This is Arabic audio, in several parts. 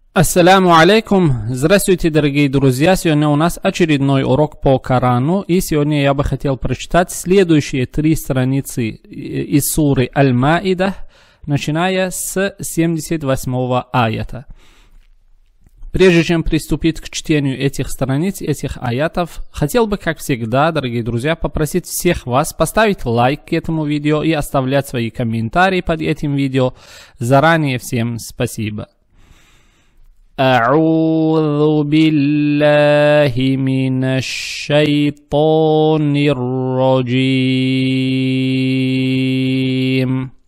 Ассаляму алейкум. Здравствуйте, дорогие друзья. Сегодня у нас очередной урок по Корану. И сегодня я бы хотел прочитать следующие 3 страницы из суры Аль-Маида, начиная с 78 аята. Прежде чем приступить к чтению этих страниц, этих аятов, хотел бы, как всегда, дорогие друзья, попросить всех вас поставить лайк к этому видео и оставлять свои комментарии под этим видео. Заранее всем спасибо. أعوذ بالله من الشيطان الرجيم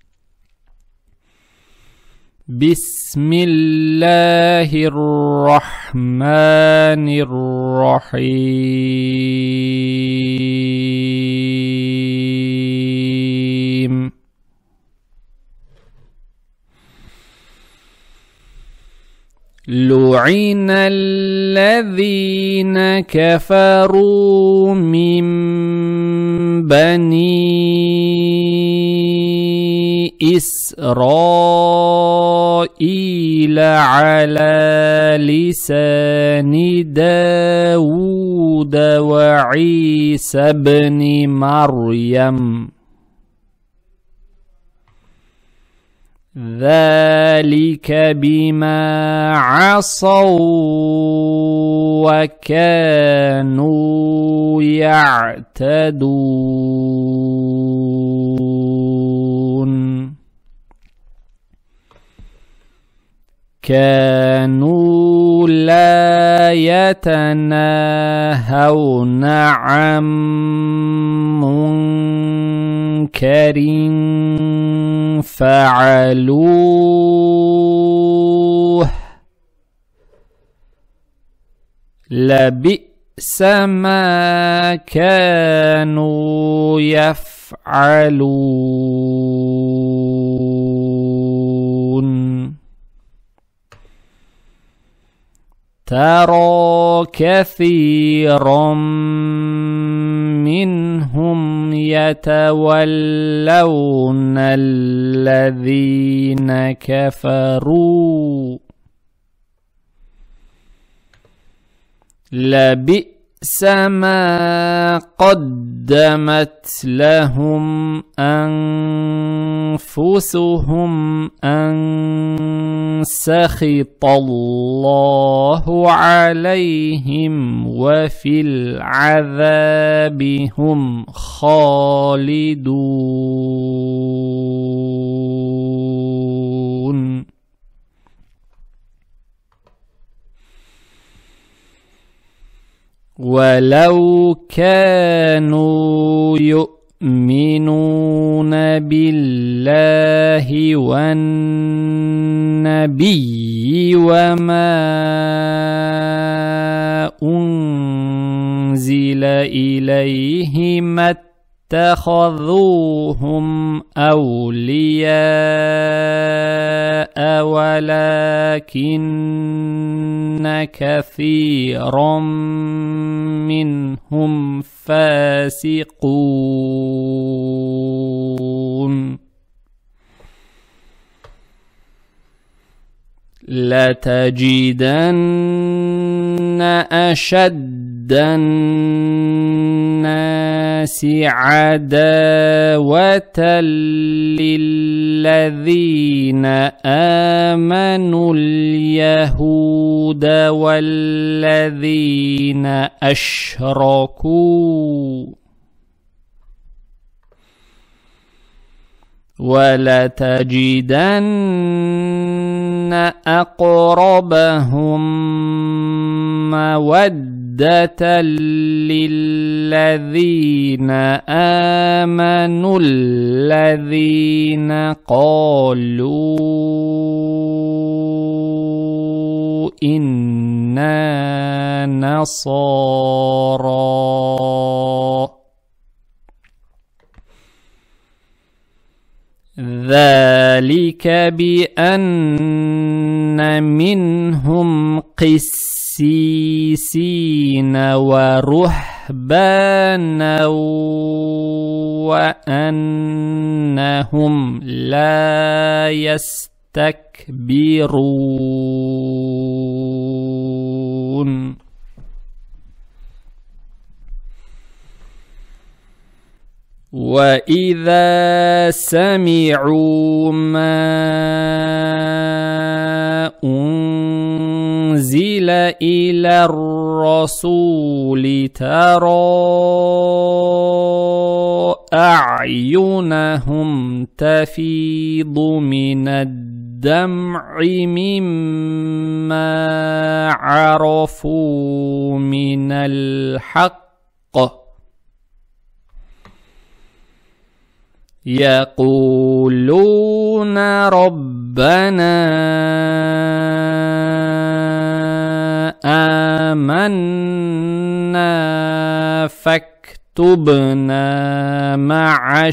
بسم الله الرحمن الرحيم لعن الذين كفروا من بني إسرائيل على لسان داود وعيسى بن مريم ذلك بما عصوا وكانوا يعتدون كانوا لا يتناهون عن منكر فعلوه لبئس ما كانوا يفعلون ترى كثيرا منهم يتولون الذين كفروا لبئس ما قدمت لهم أنفسهم أن سخط الله عليهم وفي العذاب هم خالدون ولو كانوا يؤمنون بالله والنبي وما أنزل إليه ما اتخذوهم أولياء ولكن كثيرا منهم فاسقون لتجدن أشد الناس عداوة للذين آمنوا اليهود والذين أشركوا ولتجدن أقربهم مودة للذين آمنوا الذين قالوا إنا نصارى ذلك بأن منهم قسيسين ورهبانا وأنهم لا يستكبرون وإذا سمعوا ما أنزل إلى الرسول ترى أعينهم تفيض من الدمع مما عرفوا من الحق يقولون ربنا آمنا فاكتبنا مع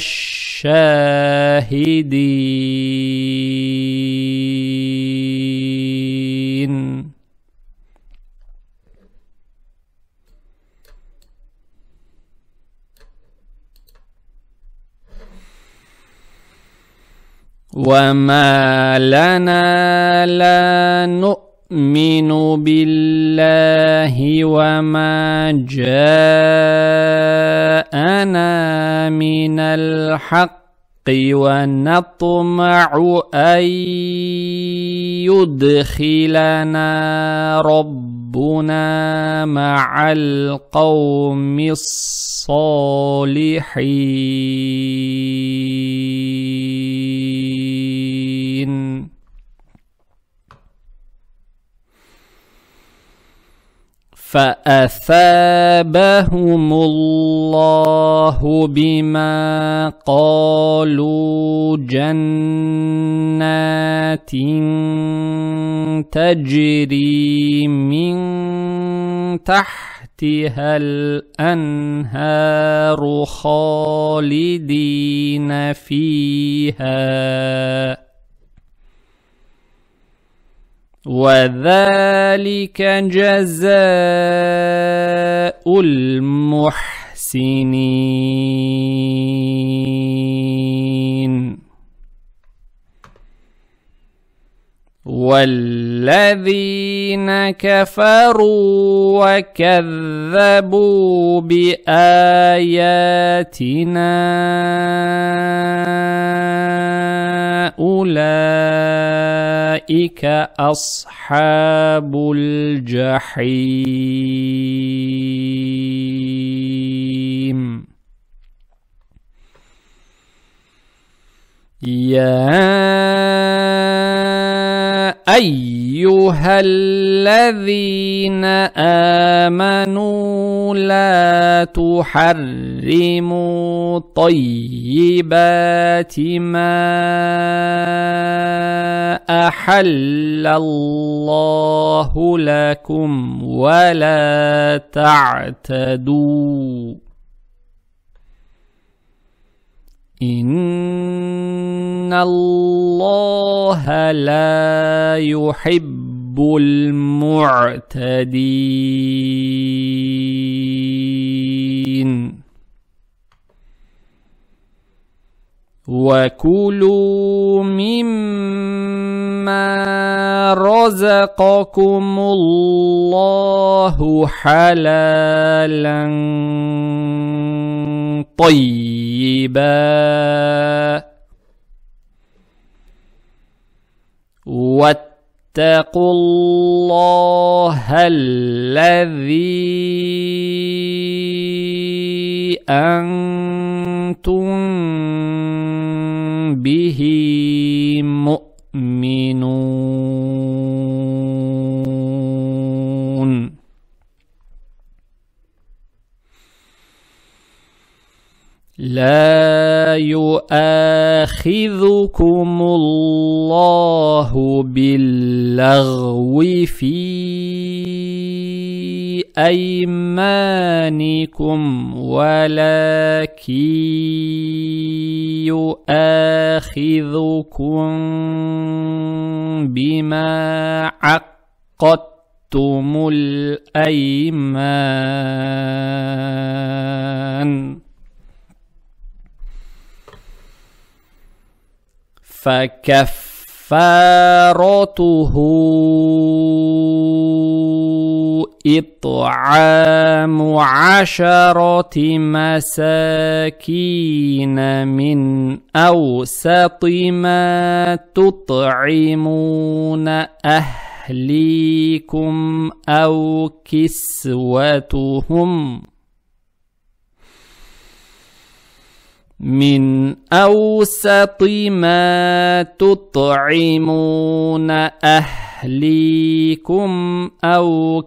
الشاهدين وما لنا لا نؤمن بالله وما جاءنا من الحق ونطمع أن يدخلنا ربنا مع القوم الصالحين فأثابهم الله بما قالوا جنات تجري من تحتها الأنهار خالدين فيها وذلك جزاء المحسنين والذين كفروا وكذبوا بآياتنا أولئك أصحاب الجحيم يا أيها الذين آمنوا لا تحرموا طيبات ما أحل الله لكم ولا تعتدوا إن الله لا يحب المعتدين وكلوا مما رزقكم الله حلالا طيبا واتقوا الله الذي أنتم به مؤمنون لا يؤاخذكم الله باللغو في أيمانكم ولكن يؤاخذكم بما عقدتم الأيمان فكفارته كفارته إطعام 10 مساكين من أوسط ما تطعمون أهليكم أو كسوتهم من أوسط ما تطعمون أهليكم أو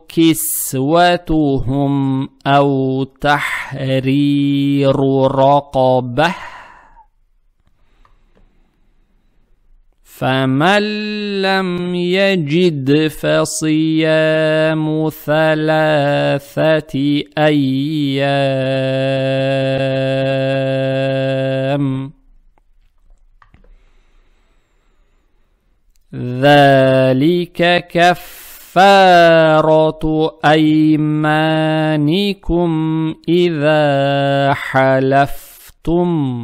كسوتهم أو تحرير رقبة فمن لم يجد فصيام 3 أيام ذلك كفارة أيمانكم إذا حلفتم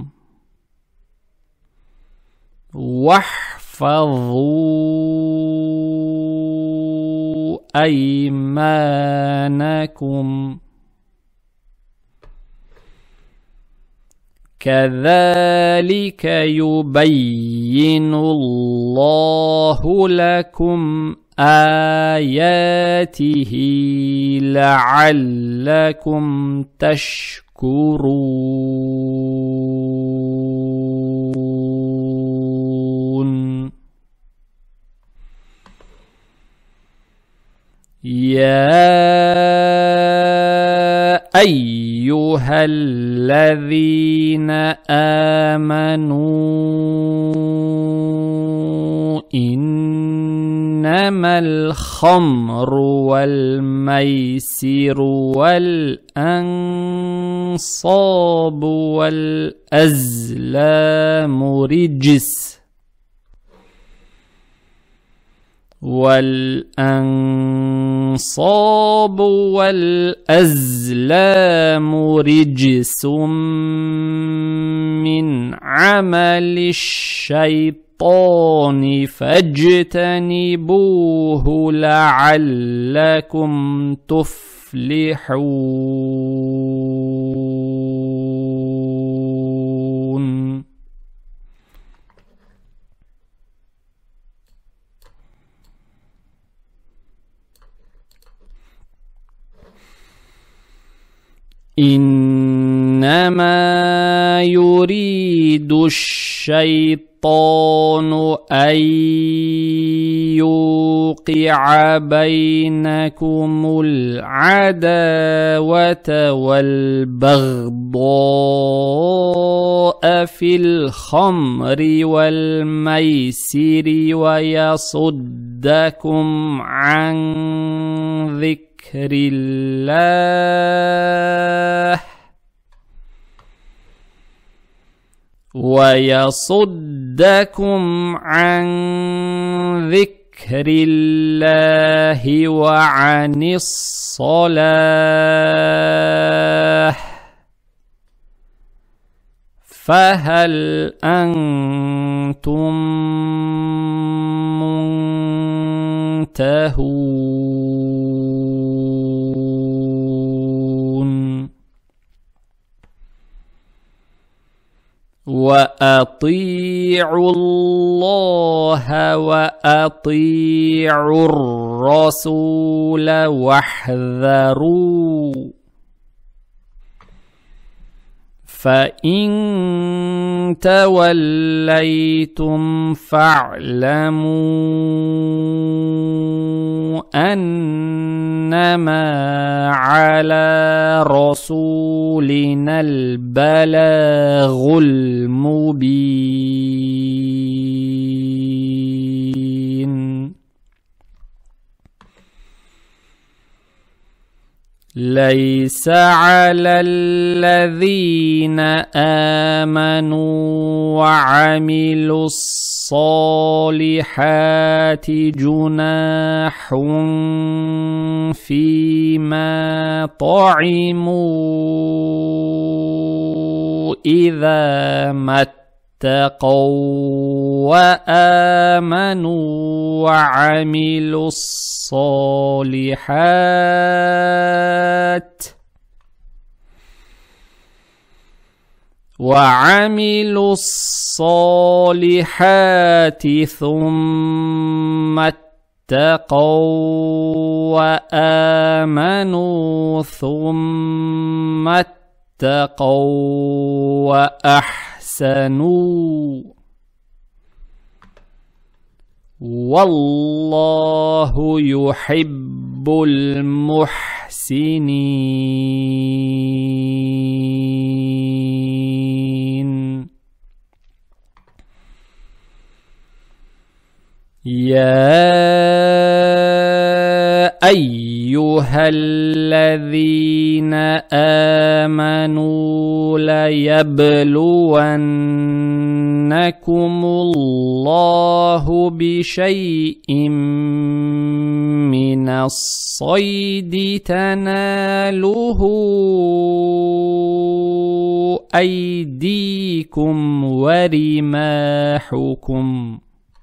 واحفظوا أيمانكم كذلك يبين الله لكم آياته لعلكم تشكرون. يا أيها الذين آمنوا إنما الخمر والميسر والأنصاب والأزلام رجس من عمل الشيطان فاجتنبوه لعلكم تفلحون. إنما يريد الشيطان أن يوقع بينكم العداوة والبغضاء في الخمر والميسر ويصدكم عن ذكر الله وعن الصلاة فهل أنتم منتهون؟ وأطيعوا الله وأطيعوا الرسول واحذروا فإن توليتم فاعلموا أنما على رسولنا البلاغ المبين. ليس على الذين آمنوا وعملوا الصالحات جناح فيما طعموا إذا ما اتقوا وآمنوا وعملوا الصالحات ثم اتقوا وآمنوا ثم اتقوا وأحسنوا والله يحب المحسنين. يا أيها الذين آمنوا ليبلونكم الله بشيء من الصيد تناله أيديكم ورماحكم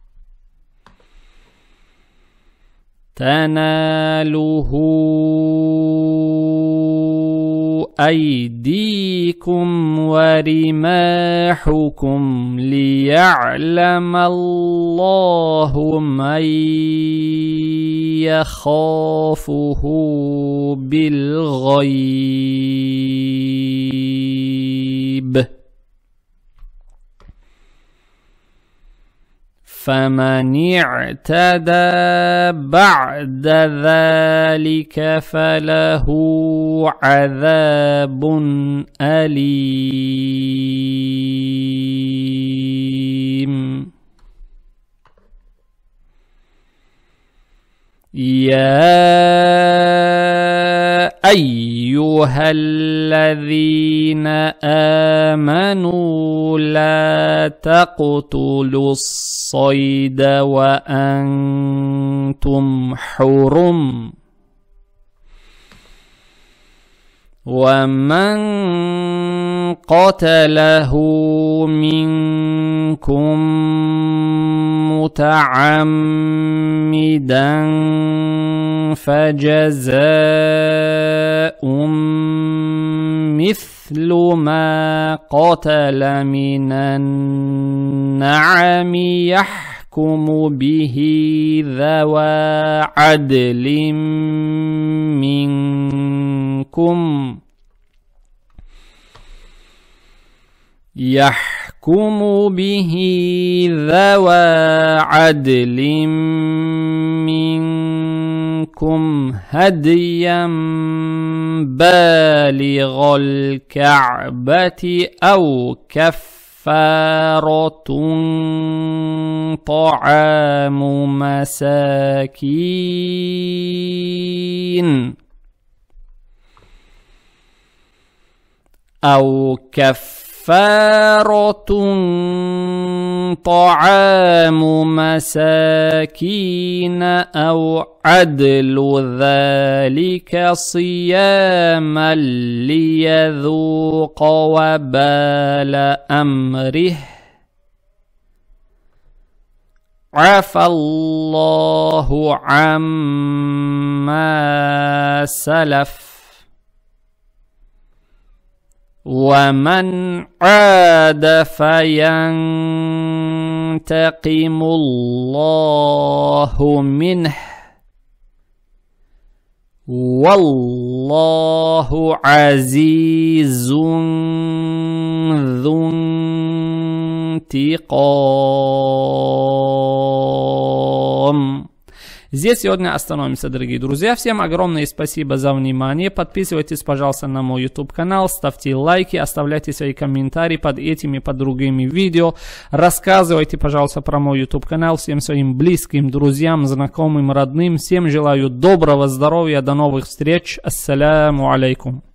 ليعلم الله من يخافه بالغيب. فمن اعتدى بعد ذلك فله عذاب أليم. يا أيها الذين آمنوا لا تقتلوا الصيد وأنتم حرم ومن قتله منكم متعمدا فجزاء مثل ما قتل من النعم يحكم به ذوى عدل منكم هديا بالغ الكعبة أو كفارة طعام مساكين أو كفارة طعام مساكين أو عدل ذلك صياما ليذوق وبال أمره عفى الله عما سلف ومن عاد فينتقم الله منه والله عزيز ذو انتقام. Здесь сегодня остановимся, дорогие друзья. Всем огромное спасибо за внимание. Подписывайтесь, пожалуйста, на мой YouTube канал, ставьте лайки, оставляйте свои комментарии под этими и под другими видео. Рассказывайте, пожалуйста, про мой YouTube канал всем своим близким, друзьям, знакомым, родным. Всем желаю доброго здоровья, до новых встреч. Ассаляму алейкум.